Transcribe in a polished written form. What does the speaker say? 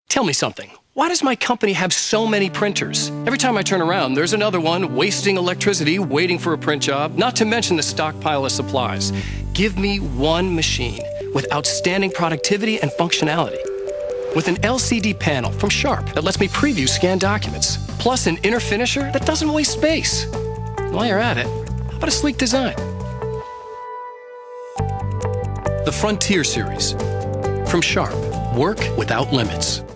Tell me something. Why does my company have so many printers? Every time I turn around, there's another one wasting electricity, waiting for a print job, not to mention the stockpile of supplies. Give me one machine with outstanding productivity and functionality. With an LCD panel from Sharp that lets me preview scanned documents, plus an inner finisher that doesn't waste space. While you're at it, how about a sleek design? The Frontier series from Sharp. Work without limits.